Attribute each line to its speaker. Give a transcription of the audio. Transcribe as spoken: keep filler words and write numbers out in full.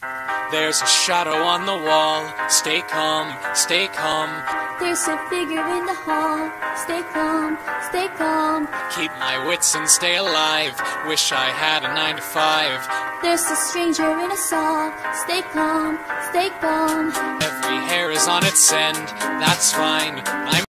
Speaker 1: There's a shadow on the wall. Stay calm, stay calm.
Speaker 2: There's a figure in the hall. Stay calm, stay calm.
Speaker 1: Keep my wits and stay alive. Wish I had a nine to five.
Speaker 2: There's a stranger in a saw. Stay calm, stay calm.
Speaker 1: Every hair is on its end. That's fine. I'm